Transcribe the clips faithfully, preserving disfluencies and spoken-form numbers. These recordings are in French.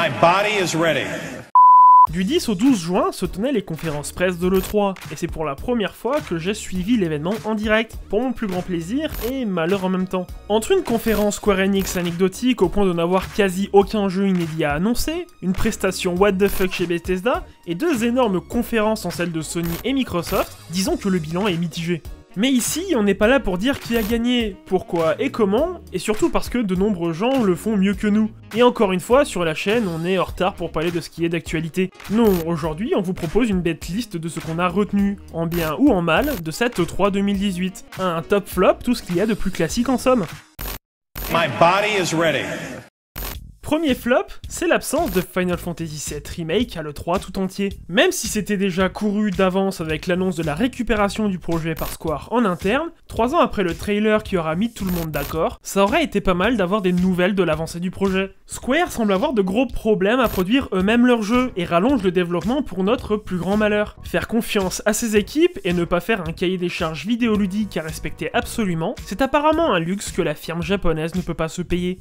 My body is ready. Du dix au douze juin se tenaient les conférences presse de l'E trois, et c'est pour la première fois que j'ai suivi l'événement en direct, pour mon plus grand plaisir et malheur en même temps. Entre une conférence Square Enix anecdotique au point de n'avoir quasi aucun jeu inédit à annoncer, une prestation what the fuck chez Bethesda, et deux énormes conférences en celle de Sony et Microsoft, disons que le bilan est mitigé. Mais ici, on n'est pas là pour dire qui a gagné, pourquoi et comment, et surtout parce que de nombreux gens le font mieux que nous. Et encore une fois, sur la chaîne, on est en retard pour parler de ce qui est d'actualité. Non, aujourd'hui, on vous propose une bête liste de ce qu'on a retenu, en bien ou en mal, de cette E trois deux mille dix-huit. Un top flop, tout ce qu'il y a de plus classique en somme. My body is ready. Premier flop, c'est l'absence de Final Fantasy sept Remake à l'E trois tout entier. Même si c'était déjà couru d'avance avec l'annonce de la récupération du projet par Square en interne, trois ans après le trailer qui aura mis tout le monde d'accord, ça aurait été pas mal d'avoir des nouvelles de l'avancée du projet. Square semble avoir de gros problèmes à produire eux-mêmes leurs jeux, et rallonge le développement pour notre plus grand malheur. Faire confiance à ses équipes et ne pas faire un cahier des charges vidéoludique à respecter absolument, c'est apparemment un luxe que la firme japonaise ne peut pas se payer.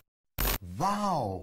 Wow.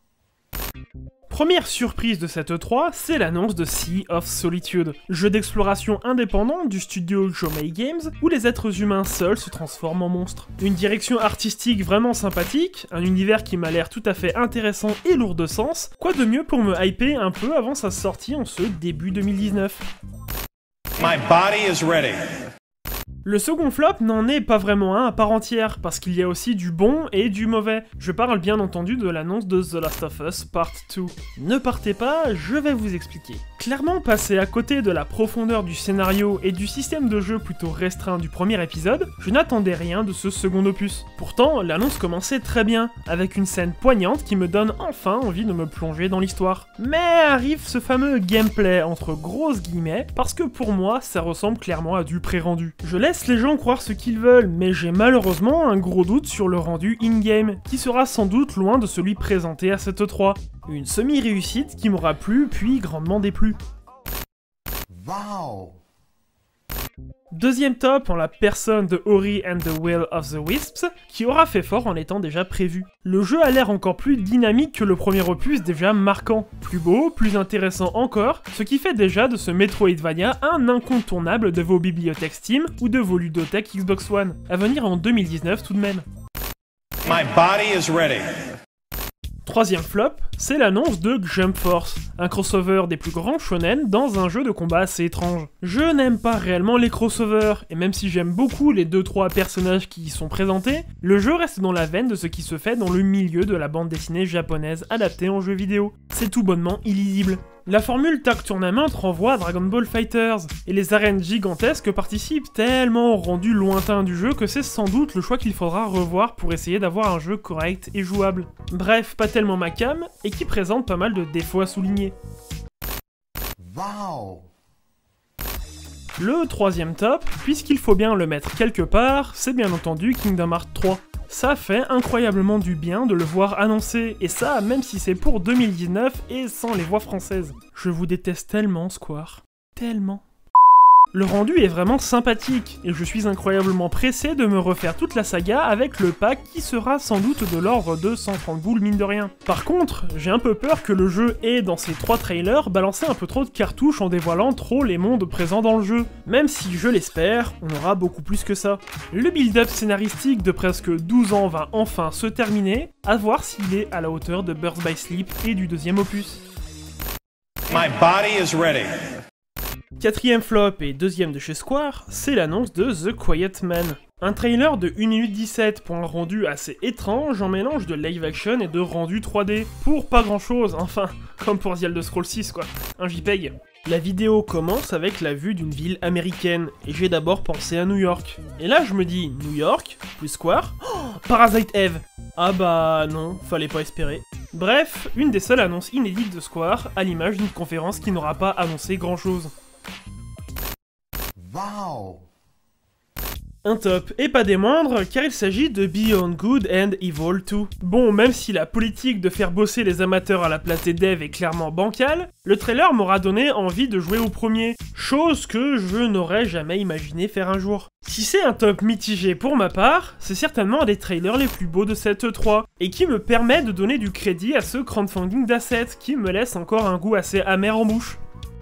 Première surprise de cette E trois, c'est l'annonce de Sea of Solitude, jeu d'exploration indépendant du studio Jomei Games, où les êtres humains seuls se transforment en monstres. Une direction artistique vraiment sympathique, un univers qui m'a l'air tout à fait intéressant et lourd de sens, quoi de mieux pour me hyper un peu avant sa sortie en ce début deux mille dix-neuf. My body is ready. Le second flop n'en est pas vraiment un à part entière, parce qu'il y a aussi du bon et du mauvais. Je parle bien entendu de l'annonce de The Last of Us Part deux. Ne partez pas, je vais vous expliquer. Clairement, passer à côté de la profondeur du scénario et du système de jeu plutôt restreint du premier épisode, je n'attendais rien de ce second opus. Pourtant, l'annonce commençait très bien, avec une scène poignante qui me donne enfin envie de me plonger dans l'histoire. Mais arrive ce fameux gameplay entre grosses guillemets, parce que pour moi, ça ressemble clairement à du pré-rendu. Je laisse les gens croire ce qu'ils veulent, mais j'ai malheureusement un gros doute sur le rendu in-game, qui sera sans doute loin de celui présenté à cette E trois. Une semi-réussite qui m'aura plu, puis grandement déplu. Wow. Deuxième top en la personne de Ori and the Will of the Wisps, qui aura fait fort en étant déjà prévu. Le jeu a l'air encore plus dynamique que le premier opus déjà marquant. Plus beau, plus intéressant encore, ce qui fait déjà de ce Metroidvania un incontournable de vos bibliothèques Steam ou de vos ludothèques Xbox One, à venir en deux mille dix-neuf tout de même. My body is ready. Troisième flop, c'est l'annonce de Jump Force, un crossover des plus grands shonen dans un jeu de combat assez étrange. Je n'aime pas réellement les crossovers, et même si j'aime beaucoup les deux trois personnages qui y sont présentés, le jeu reste dans la veine de ce qui se fait dans le milieu de la bande dessinée japonaise adaptée en jeu vidéo. C'est tout bonnement illisible. La formule Tag Tournament renvoie à Dragon Ball FighterZ, et les arènes gigantesques participent tellement au rendu lointain du jeu que c'est sans doute le choix qu'il faudra revoir pour essayer d'avoir un jeu correct et jouable. Bref, pas tellement ma cam, et qui présente pas mal de défauts à souligner. Wow. Le troisième top, puisqu'il faut bien le mettre quelque part, c'est bien entendu Kingdom Hearts trois. Ça fait incroyablement du bien de le voir annoncé, et ça même si c'est pour deux mille dix-neuf et sans les voix françaises. Je vous déteste tellement, Square. Tellement. Le rendu est vraiment sympathique, et je suis incroyablement pressé de me refaire toute la saga avec le pack qui sera sans doute de l'ordre de cent trente boules mine de rien. Par contre, j'ai un peu peur que le jeu ait, dans ses trois trailers, balancé un peu trop de cartouches en dévoilant trop les mondes présents dans le jeu. Même si, je l'espère, on aura beaucoup plus que ça. Le build-up scénaristique de presque douze ans va enfin se terminer, à voir s'il est à la hauteur de Birth by Sleep et du deuxième opus. My body is ready. Quatrième flop et deuxième de chez Square, c'est l'annonce de The Quiet Man. Un trailer de une minute dix-sept pour un rendu assez étrange en mélange de live action et de rendu trois D. Pour pas grand chose, enfin, comme pour The Elder Scrolls six quoi, un JPEG. La vidéo commence avec la vue d'une ville américaine, et j'ai d'abord pensé à New York. Et là je me dis, New York, plus Square, oh, Parasite Eve. Ah bah non, fallait pas espérer. Bref, une des seules annonces inédites de Square, à l'image d'une conférence qui n'aura pas annoncé grand chose. Wow. Un top, et pas des moindres, car il s'agit de Beyond Good and Evil deux. Bon, même si la politique de faire bosser les amateurs à la place des devs est clairement bancale, le trailer m'aura donné envie de jouer au premier, chose que je n'aurais jamais imaginé faire un jour. Si c'est un top mitigé pour ma part, c'est certainement un des trailers les plus beaux de cette E trois, et qui me permet de donner du crédit à ce crowdfunding d'assets qui me laisse encore un goût assez amer en bouche.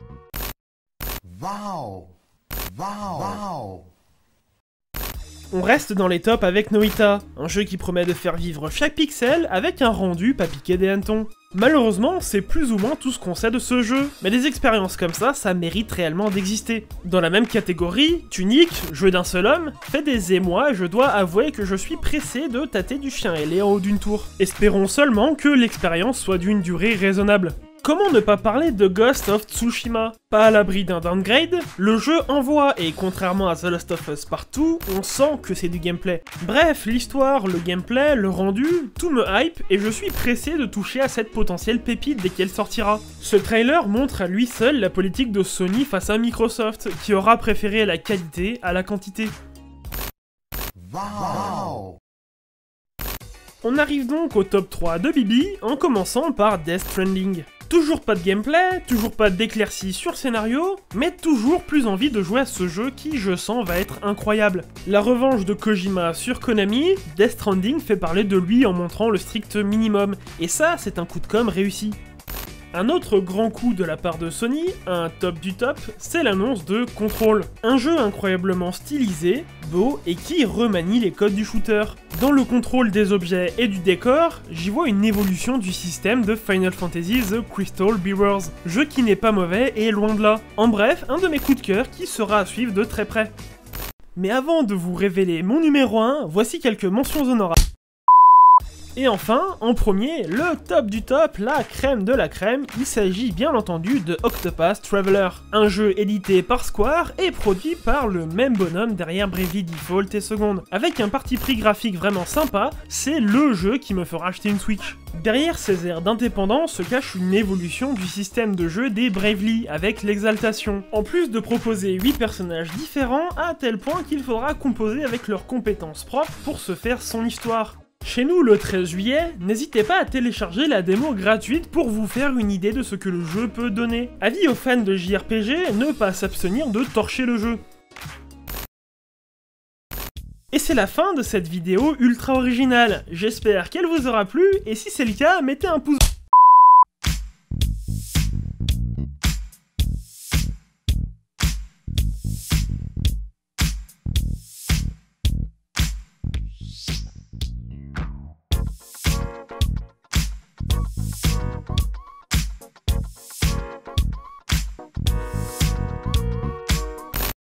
Wow. Wow. Wow. On reste dans les tops avec Noita, un jeu qui promet de faire vivre chaque pixel avec un rendu pas piqué des hannetons. Malheureusement, c'est plus ou moins tout ce qu'on sait de ce jeu, mais des expériences comme ça, ça mérite réellement d'exister. Dans la même catégorie, Tunic, jeu d'un seul homme, fait des émois et je dois avouer que je suis pressé de tâter du chien ailé en haut d'une tour. Espérons seulement que l'expérience soit d'une durée raisonnable. Comment ne pas parler de Ghost of Tsushima? Pas à l'abri d'un downgrade, le jeu envoie, et contrairement à The Last of Us Partout, on sent que c'est du gameplay. Bref, l'histoire, le gameplay, le rendu, tout me hype, et je suis pressé de toucher à cette potentielle pépite dès qu'elle sortira. Ce trailer montre à lui seul la politique de Sony face à Microsoft, qui aura préféré la qualité à la quantité. Wow. On arrive donc au top trois de Bibi, en commençant par Death Stranding. Toujours pas de gameplay, toujours pas d'éclaircies sur le scénario, mais toujours plus envie de jouer à ce jeu qui, je sens, va être incroyable. La revanche de Kojima sur Konami, Death Stranding fait parler de lui en montrant le strict minimum, et ça, c'est un coup de com' réussi. Un autre grand coup de la part de Sony, un top du top, c'est l'annonce de Control. Un jeu incroyablement stylisé, beau et qui remanie les codes du shooter. Dans le contrôle des objets et du décor, j'y vois une évolution du système de Final Fantasy The Crystal Bearers, jeu qui n'est pas mauvais et loin de là. En bref, un de mes coups de cœur qui sera à suivre de très près. Mais avant de vous révéler mon numéro un, voici quelques mentions honorables. Et enfin, en premier, le top du top, la crème de la crème, il s'agit bien entendu de Octopath Traveler, un jeu édité par Square et produit par le même bonhomme derrière Bravely Default et Second. Avec un parti pris graphique vraiment sympa, c'est le jeu qui me fera acheter une Switch. Derrière ces airs d'indépendance se cache une évolution du système de jeu des Bravely, avec l'exaltation. En plus de proposer huit personnages différents, à tel point qu'il faudra composer avec leurs compétences propres pour se faire son histoire. Chez nous, le treize juillet, n'hésitez pas à télécharger la démo gratuite pour vous faire une idée de ce que le jeu peut donner. Avis aux fans de J R P G, ne pas s'abstenir de torcher le jeu. Et c'est la fin de cette vidéo ultra originale. J'espère qu'elle vous aura plu, et si c'est le cas, mettez un pouce